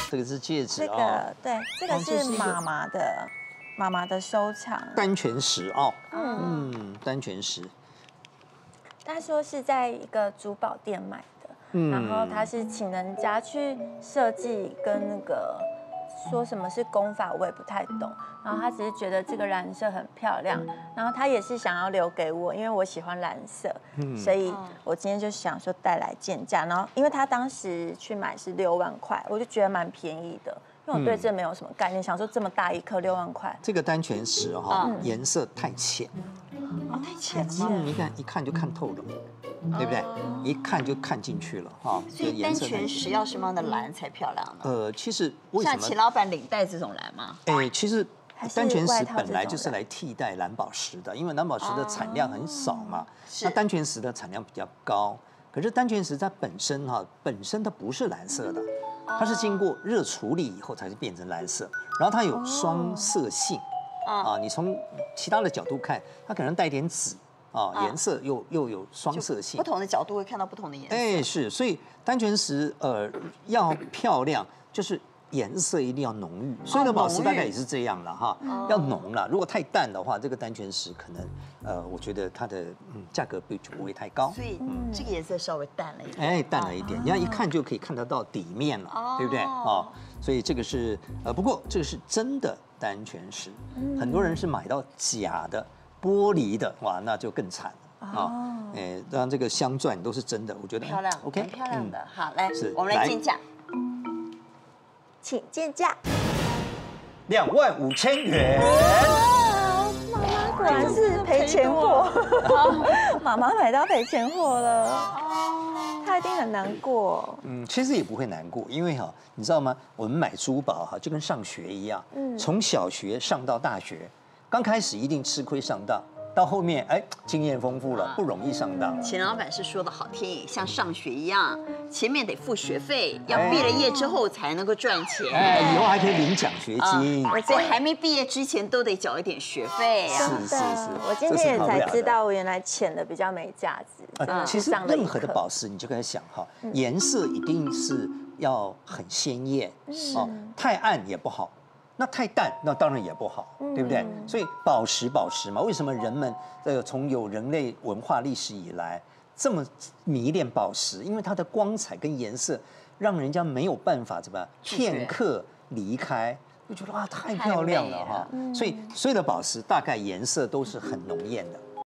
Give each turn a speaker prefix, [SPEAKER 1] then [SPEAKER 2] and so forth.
[SPEAKER 1] 这个是戒指
[SPEAKER 2] 这
[SPEAKER 1] 啊，
[SPEAKER 2] 个对，这个是妈妈的收藏，
[SPEAKER 1] 丹泉石哦，丹泉石，
[SPEAKER 2] 他说是在一个珠宝店买的，然后他是请人家去设计跟那个说什么是功法，我也不太懂。然后他只是觉得这个蓝色很漂亮，然后他也是想要留给我，因为我喜欢蓝色，所以我今天就想说带来见价。然后因为他当时去买是6万块，我就觉得蛮便宜的。因为我对这没有什么概念，想说这么大一颗6万块，
[SPEAKER 1] 这个丹泉石哈，颜色太浅，
[SPEAKER 3] 太浅
[SPEAKER 1] 你看一看就看透了，对不对？一看就看进去了哈。
[SPEAKER 3] 所以丹泉石要什么样的蓝才漂亮呢？
[SPEAKER 1] 其实为什么？
[SPEAKER 3] 像齐老板领带这种蓝吗？
[SPEAKER 1] 其实丹泉石本来就是来替代蓝宝石的，因为蓝宝石的产量很少嘛，那丹泉石的产量比较高。可是丹泉石它本身它不是蓝色的，它是经过热处理以后才是变成蓝色，然后它有双色性啊。你从其他的角度看，它可能带点紫啊，颜色又有双色性，
[SPEAKER 3] 不同的角度会看到不同的颜色。
[SPEAKER 1] 是，所以丹泉石要漂亮，就是颜色一定要浓郁。所有的宝石大概也是这样了哈，要浓了。如果太淡的话，这个丹泉石可能我觉得它的价格就不会太高。
[SPEAKER 3] 所以这个颜色稍微淡了一点。
[SPEAKER 1] 淡了一点，你要一看就可以看得到底面了，对不对？所以这个是不过这个是真的丹泉石，很多人是买到假的玻璃的，哇，那就更惨了啊！当然这个镶钻都是真的，我觉得
[SPEAKER 3] 漂亮
[SPEAKER 1] ，OK，
[SPEAKER 3] 很漂亮的。好，来，
[SPEAKER 1] 是
[SPEAKER 3] 我们来见价，
[SPEAKER 2] 请见价。
[SPEAKER 1] 25000元。
[SPEAKER 2] 妈妈果然是赔钱货，妈妈买到赔钱货了，她一定很难过。
[SPEAKER 1] 其实也不会难过，因为你知道吗？我们买珠宝就跟上学一样，从小学上到大学，刚开始一定吃亏上当。到后面，经验丰富了，不容易上当。
[SPEAKER 3] 钱老板是说的好听，像上学一样，前面得付学费，要毕了业之后才能够赚钱。
[SPEAKER 1] 以后还可以领奖学金。
[SPEAKER 3] 所以还没毕业之前都得缴一点学费啊。
[SPEAKER 2] 是，我今天也才知道，我原来浅的比较没价值。
[SPEAKER 1] 其实任何的宝石，你就可以想颜色一定是要很鲜艳，太暗也不好。那太淡，那当然也不好，对不对？所以宝石嘛，为什么人们从有人类文化历史以来这么迷恋宝石？因为它的光彩跟颜色，让人家没有办法怎么样片刻离开，就觉得哇太漂亮了哈。所以所有的宝石大概颜色都是很浓艳的。